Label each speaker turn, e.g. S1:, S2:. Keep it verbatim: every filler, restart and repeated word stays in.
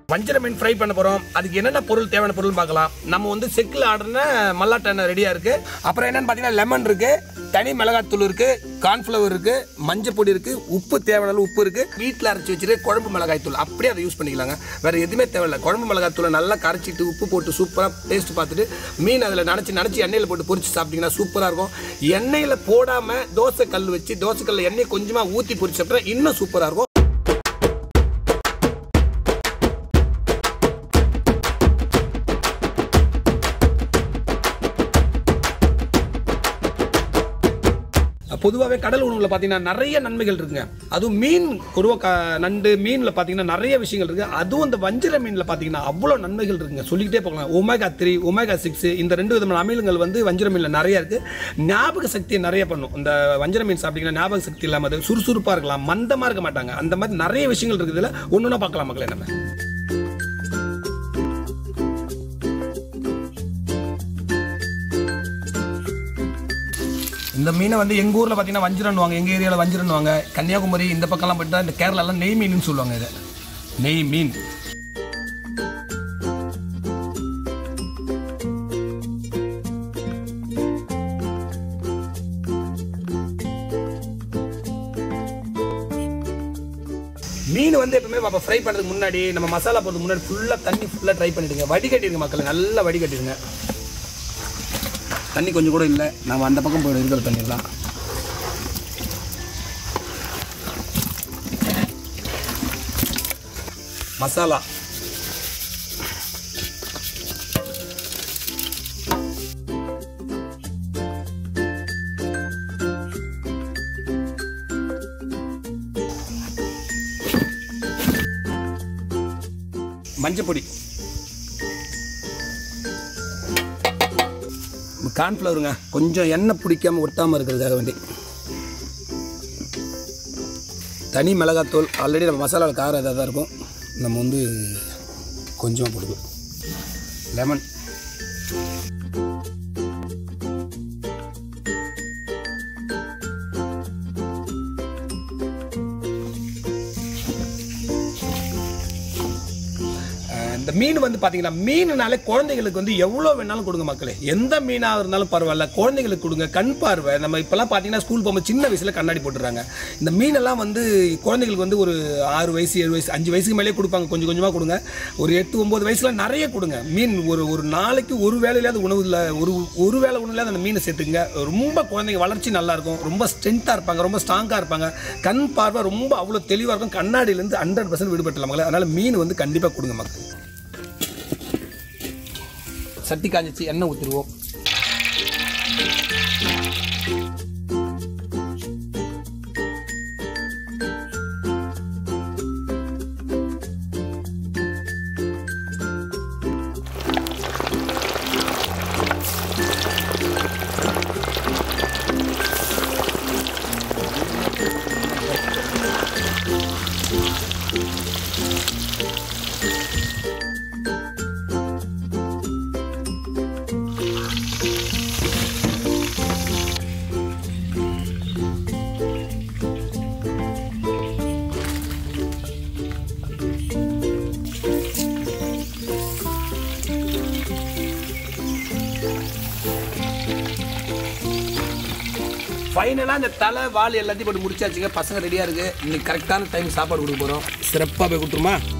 S1: வஞ்சர மீன் ஃப்ரை பண்ண போகிறோம். அதுக்கு என்னென்ன பொருள் தேவையான பொருள் பார்க்கலாம். நம்ம வந்து செக்கில் ஆடுன மல்லாட்டை எண்ணெய் ரெடியாக இருக்குது. அப்புறம் என்னென்னு பார்த்தீங்கன்னா லெமன் இருக்குது, தனி மிளகாத்தூள் இருக்குது, கார்ன்ஃப்ளவர் இருக்குது, மஞ்சள் பொடி இருக்குது, உப்பு தேவையான உப்பு இருக்குது. வீட்டில் அரைச்சி வச்சுட்டு குழம்பு மிளகாய் தூள் அப்படியே அதை யூஸ் பண்ணிக்கலாங்க. வேறு எதுவுமே தேவையில்லை. குழம்பு மிளகாய் தூளை நல்லா கரைச்சிட்டு உப்பு போட்டு சூப்பராக டேஸ்ட் பார்த்துட்டு மீன் அதில் நினச்சி நினச்சி எண்ணெயில் போட்டு பொரிச்சு சாப்பிட்டிங்கன்னா சூப்பராக இருக்கும். எண்ணெயில் போடாமல் தோசை கல் வச்சு தோசை கல்லில் எண்ணெய் கொஞ்சமாக ஊற்றி பொரிச்சு சாப்பிட்டா இன்னும் சூப்பராக இருக்கும். பொதுவாகவே கடல் உணவில் பார்த்தீங்கன்னா நிறைய நன்மைகள் இருக்குங்க. அதுவும் மீன் பொதுவாக நண்டு மீனில் பார்த்தீங்கன்னா நிறைய விஷயங்கள் இருக்குது. அதுவும் இந்த வஞ்சிர மீனில் பார்த்தீங்கன்னா அவ்வளோ நன்மைகள் இருக்குங்க. சொல்லிக்கிட்டே போகலாம். ஒமேகா த்ரீ ஒமேகா சிக்ஸ் இந்த ரெண்டு விதமான அமிலங்கள் வந்து வஞ்சிர மீனில் நிறைய இருக்குது. ஞாபக சக்தியை நிறைய பண்ணும். இந்த வஞ்சிர மீன் சாப்பிட்டீங்கன்னா ஞாபக சக்தி இல்லாமல் அது சுறுசுறுப்பாக இருக்கலாம், மந்தமாக இருக்க மாட்டாங்க. அந்த மாதிரி நிறைய விஷயங்கள் இருக்குது. இதில் ஒன்று ஒன்றா பார்க்கலாம் மக்களே. நம்ம இந்த மீனை வந்து எங்கள் ஊரில் பார்த்தீங்கன்னா வஞ்சிரன்னுவாங்க, எங்கள் ஏரியாவில் வஞ்சிரன்னுவாங்க. கன்னியாகுமரி இந்த பக்கம்லாம் போய்ட்டு இந்த கேரளாலாம் நெய் மீன் சொல்லுவாங்க. இதை நெய் மீன். மீன் வந்து எப்பவுமே நம்ம ஃப்ரை பண்ணுறதுக்கு முன்னாடி நம்ம மசாலா போடுறதுக்கு முன்னாடி ஃபுல்லாக தண்ணி ஃபுல்லாக ட்ரை பண்ணிவிடுங்க. வடிகட்டிடுங்க மக்கள், நல்லா வடிகட்டிடுங்க. தண்ணி கொஞ்சம் கூட இல்லை, நம்ம அந்த பக்கம் போய் இருக்கிற தண்ணிடலாம். மசாலா மஞ்சள் பொடி, கார்ன்ஃப்ளவருங்க, கொஞ்சம் எண்ணெய் பிடிக்காமல் ஒட்டாமல் இருக்கிறதுக்காக வேண்டி. தனி மிளகாத்தூள், ஆல்ரெடி நம்ம மசாலாவில் காரம் இதாக தான் இருக்கும். நம்ம வந்து கொஞ்சமாக போடுவோம். லெமன், இந்த மீன் வந்து பார்த்தீங்கன்னா மீனாலே குழந்தைகளுக்கு வந்து எவ்வளோ வேணாலும் கொடுங்க மக்களே. எந்த மீனாக இருந்தாலும் பரவாயில்ல, குழந்தைகளுக்கு கொடுங்க. கண் பார்வை நம்ம இப்போலாம் பார்த்தீங்கன்னா ஸ்கூல் போகும்போது சின்ன வயசில் கண்ணாடி போட்டுறாங்க. இந்த மீனெல்லாம் வந்து குழந்தைகளுக்கு வந்து ஒரு ஆறு வயசு ஏழு வயசு அஞ்சு வயசுக்கு மேலே கொடுப்பாங்க. கொஞ்சம் கொஞ்சமாக கொடுங்க. ஒரு எட்டு ஒம்பது வயசுல நிறைய கொடுங்க. மீன் ஒரு ஒரு நாளைக்கு ஒரு வேலையிலாவது உணவு இல்லை, ஒரு ஒரு வேலை உணவுலையாவது அந்த மீனை சேர்த்துங்க. ரொம்ப குழந்தைங்க வளர்ச்சி நல்லாயிருக்கும், ரொம்ப ஸ்ட்ரென்த்தாக இருப்பாங்க, ரொம்ப ஸ்ட்ராங்காக இருப்பாங்க. கண் பார்வை ரொம்ப அவ்வளோ தெளிவாக இருக்கும். கண்ணாடியிலேருந்து ஹண்ட்ரட் பர்சன்ட் விடுபட்டலாம் மக்களே. அதனால் மீன் வந்து கண்டிப்பாக கொடுங்க மக்கள். சட்டி காஞ்சிச்சு, எண்ணெய் ஊற்றிடுவோம். ஃபைனலாக இந்த தலை வால் எல்லாத்தையும் போட்டு முடிச்சாச்சுங்க. பசங்க ரெடியாக இருக்குது. இன்னைக்கு கரெக்டான டைம் சாப்பாடு கொடுக்க போகிறோம். சிறப்பாக போய் கொடுத்துருமா?